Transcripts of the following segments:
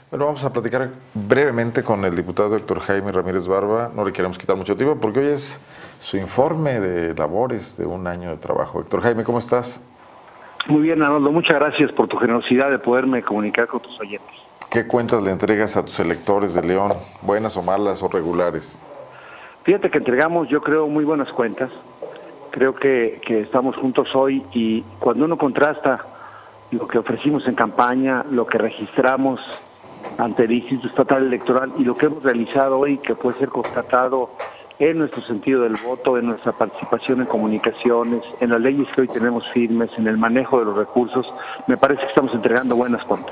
Bueno, vamos a platicar brevemente con el diputado Héctor Jaime Ramírez Barba. No le queremos quitar mucho tiempo porque hoy es su informe de labores de un año de trabajo. Héctor Jaime, ¿cómo estás? Muy bien, Arnoldo. Muchas gracias por tu generosidad de poderme comunicar con tus oyentes. ¿Qué cuentas le entregas a tus electores de León? ¿Buenas o malas o regulares? Fíjate que entregamos, yo creo, muy buenas cuentas. Creo que estamos juntos hoy y cuando uno contrasta lo que ofrecimos en campaña, lo que registramos ante el Instituto Estatal Electoral y lo que hemos realizado hoy, que puede ser constatado en nuestro sentido del voto, en nuestra participación en comunicaciones, en las leyes que hoy tenemos firmes, en el manejo de los recursos, me parece que estamos entregando buenas cuentas.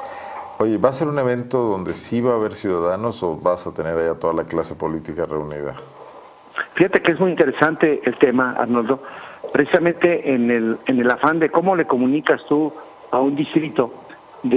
Oye, ¿va a ser un evento donde sí va a haber ciudadanos o vas a tener ahí a toda la clase política reunida? Fíjate que es muy interesante el tema, Arnoldo, precisamente en el afán de cómo le comunicas tú a un distrito de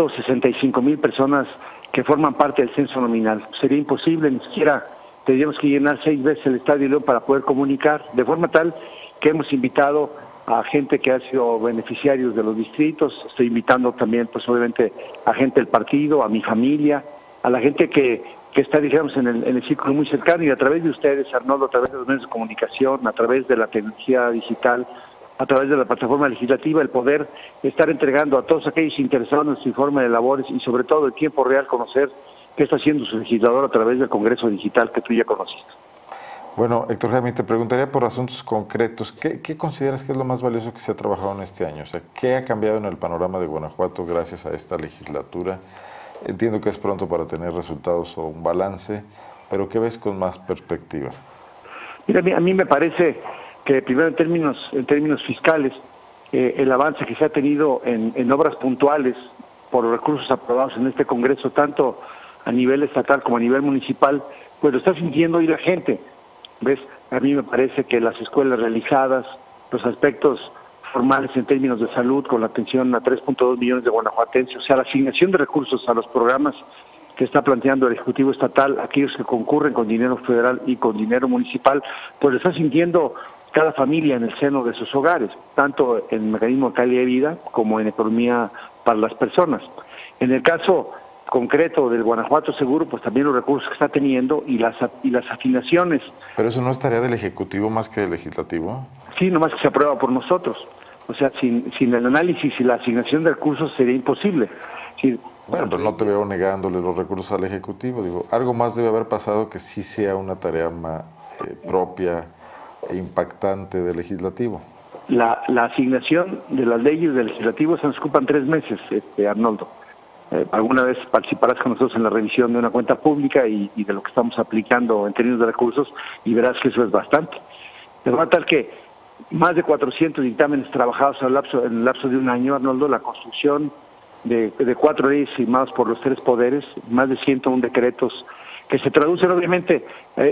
165,000 personas que forman parte del censo nominal. Sería imposible, ni siquiera tendríamos que llenar 6 veces el Estadio León para poder comunicar, de forma tal que hemos invitado a gente que ha sido beneficiarios de los distritos, estoy invitando también, pues obviamente, a gente del partido, a mi familia, a la gente que está, digamos, en el círculo muy cercano, y a través de ustedes, Arnoldo, a través de los medios de comunicación, a través de la tecnología digital, a través de la plataforma legislativa, el poder estar entregando a todos aquellos interesados en su informe de labores y sobre todo en tiempo real conocer qué está haciendo su legislador a través del Congreso Digital que tú ya conociste. Bueno, Héctor Jaime, te preguntaría por asuntos concretos. ¿Qué consideras que es lo más valioso que se ha trabajado en este año? O sea, ¿qué ha cambiado en el panorama de Guanajuato gracias a esta legislatura? Entiendo que es pronto para tener resultados o un balance, pero ¿qué ves con más perspectiva? Mira, a mí me parece que primero en términos fiscales, el avance que se ha tenido en obras puntuales por los recursos aprobados en este Congreso, tanto a nivel estatal como a nivel municipal, pues lo está sintiendo hoy la gente. ¿Ves? A mí me parece que las escuelas realizadas, los aspectos formales en términos de salud, con la atención a 3.2 millones de guanajuatenses, o sea, la asignación de recursos a los programas que está planteando el Ejecutivo Estatal, aquellos que concurren con dinero federal y con dinero municipal, pues lo está sintiendo cada familia en el seno de sus hogares, tanto en el mecanismo de calidad de vida como en economía para las personas. En el caso concreto del Guanajuato Seguro, pues también los recursos que está teniendo y las afinaciones. ¿Pero eso no es tarea del Ejecutivo más que del Legislativo? Sí, nomás que se aprueba por nosotros. O sea, sin el análisis y la asignación de recursos sería imposible. Sí. Bueno, pero no te veo negándole los recursos al Ejecutivo. Digo, algo más debe haber pasado que sí sea una tarea más propia e impactante del Legislativo. La asignación de las leyes del Legislativo se nos ocupan 3 meses, Arnoldo. Alguna vez participarás con nosotros en la revisión de una cuenta pública y de lo que estamos aplicando en términos de recursos y verás que eso es bastante. De forma tal que más de 400 dictámenes trabajados en el lapso de un año, Arnoldo, la construcción de 4 leyes firmadas por los 3 poderes, más de 101 decretos que se traducen, obviamente,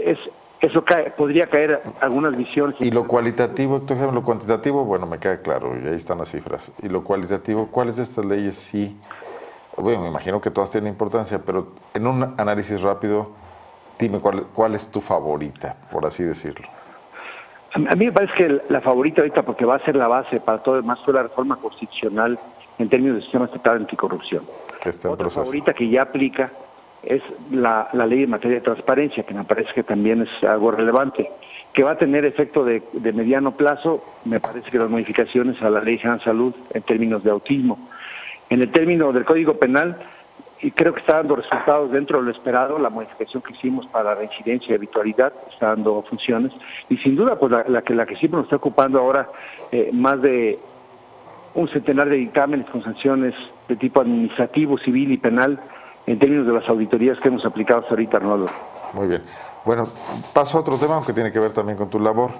podría caer algunas visiones. Y lo cualitativo, Héctor Jaime, lo cuantitativo, bueno, me queda claro, y ahí están las cifras. Y lo cualitativo, ¿cuáles de estas leyes sí? Bueno, me imagino que todas tienen importancia, pero en un análisis rápido, dime cuál es tu favorita, por así decirlo. A mí me parece que la favorita ahorita, porque va a ser la base para todo, más fue la reforma constitucional en términos del sistema estatal anticorrupción. Otra favorita que ya aplica es la ley en materia de transparencia, que me parece que también es algo relevante, que va a tener efecto de mediano plazo. Me parece que las modificaciones a la Ley General de Salud en términos de autismo. En el término del Código Penal, y creo que está dando resultados dentro de lo esperado, la modificación que hicimos para la incidencia y habitualidad está dando funciones, y sin duda pues la que siempre nos está ocupando ahora, más de un centenar de dictámenes con sanciones de tipo administrativo, civil y penal en términos de las auditorías que hemos aplicado hasta ahorita, Arnoldo. Muy bien. Bueno, paso a otro tema, aunque tiene que ver también con tu labor.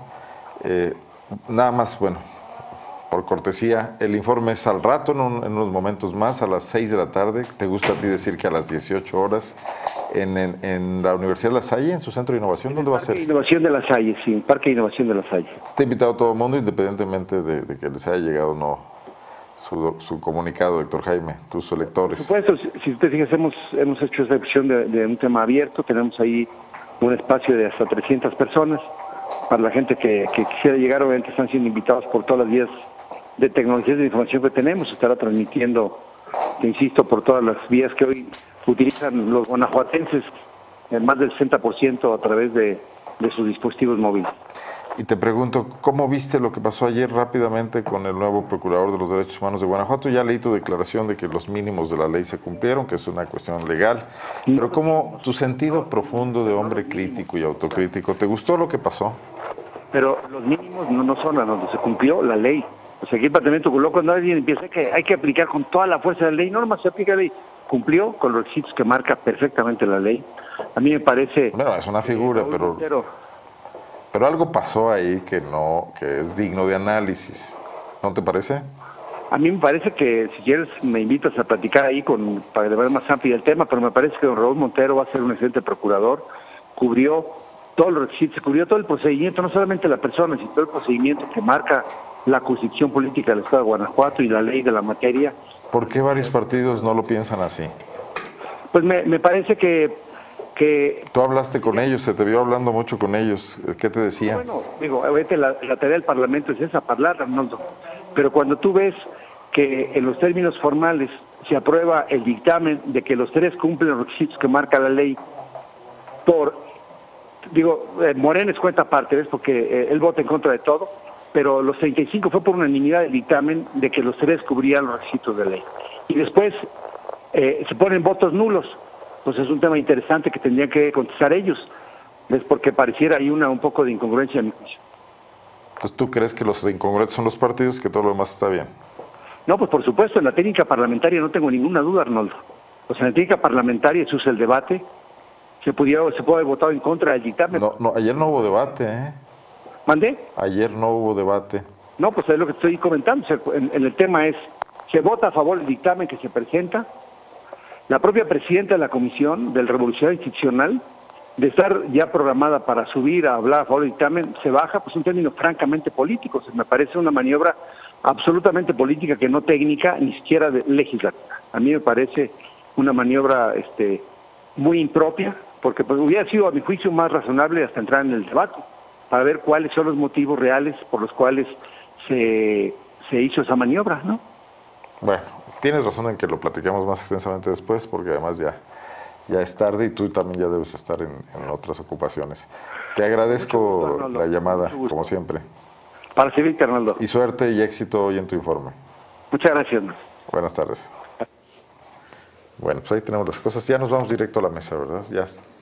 Nada más, bueno, por cortesía, el informe es al rato, en unos momentos más, a las 6 de la tarde. ¿Te gusta a ti decir que a las 18 horas en la Universidad de La Salle, en su centro de innovación? ¿Dónde va a ser? Parque de Innovación de La Salle, sí, el Parque de Innovación de La Salle. Está invitado todo el mundo, independientemente de que les haya llegado o no su comunicado, Héctor Jaime, tus electores. Por supuesto, si usted fija, hemos hecho esa opción de un tema abierto. Tenemos ahí un espacio de hasta 300 personas. Para la gente que quisiera llegar, obviamente están siendo invitados por todas las vías de tecnologías de información que tenemos. Estará transmitiendo te insisto, por todas las vías que hoy utilizan los guanajuatenses, más del 60% a través de sus dispositivos móviles. Y te pregunto, ¿cómo viste lo que pasó ayer rápidamente con el nuevo Procurador de los Derechos Humanos de Guanajuato? Ya leí tu declaración de que los mínimos de la ley se cumplieron, que es una cuestión legal, pero ¿cómo tu sentido profundo de hombre crítico y autocrítico, te gustó lo que pasó? Pero los mínimos no son a donde se cumplió la ley. O sea, aquí el Departamento Culó, cuando alguien empieza que hay que aplicar con toda la fuerza de la ley, no nomás se aplica la ley, cumplió con los requisitos que marca perfectamente la ley. A mí me parece... Bueno, es una figura, pero algo pasó ahí que es digno de análisis, ¿no te parece? A mí me parece que, si quieres, me invitas a platicar ahí para de manera más amplia el tema, pero me parece que don Raúl Montero va a ser un excelente procurador. Cubrió todos los requisitos, cubrió todo el procedimiento, no solamente la persona, sino todo el procedimiento que marca la Constitución Política del Estado de Guanajuato y la ley de la materia. ¿Por qué varios partidos no lo piensan así? Pues me parece que... Tú hablaste con ellos, se te vio hablando mucho con ellos, ¿qué te decían? Bueno, digo, la tarea del Parlamento es esa, hablar, Arnoldo, pero cuando tú ves que en los términos formales se aprueba el dictamen de que los tres cumplen los requisitos que marca la ley, Morena es cuenta aparte, ¿ves? Porque él vota en contra de todo, pero los 35 fue por unanimidad el dictamen de que los tres cubrían los requisitos de ley. Y después se ponen votos nulos. Pues es un tema interesante que tendrían que contestar ellos, es porque pareciera ahí un poco de incongruencia a mi juicio. Entonces, ¿tú crees que los incongruentes son los partidos, que todo lo demás está bien? No, pues por supuesto, en la técnica parlamentaria no tengo ninguna duda, Arnoldo. Pues en la técnica parlamentaria se usa el debate, se puede haber votado en contra del dictamen. No, ayer no hubo debate, ¿eh? ¿Mandé? Ayer no hubo debate. No, pues es lo que estoy comentando, el tema es, se vota a favor del dictamen que se presenta. La propia presidenta de la Comisión del Revolucionario Institucional, de estar ya programada para subir a hablar a favor del dictamen, se baja, pues un término francamente político. Me parece una maniobra absolutamente política, que no técnica, ni siquiera legislativa. A mí me parece una maniobra muy impropia, porque pues, hubiera sido, a mi juicio, más razonable hasta entrar en el debate, para ver cuáles son los motivos reales por los cuales se hizo esa maniobra, ¿no? Bueno, tienes razón en que lo platiquemos más extensamente después, porque además ya es tarde y tú también ya debes estar en otras ocupaciones. Te agradezco gusto, la llamada, como siempre. Para servirte, Arnoldo. Y suerte y éxito hoy en tu informe. Muchas gracias. Buenas tardes. Bueno, pues ahí tenemos las cosas. Ya nos vamos directo a la mesa, ¿verdad? Ya.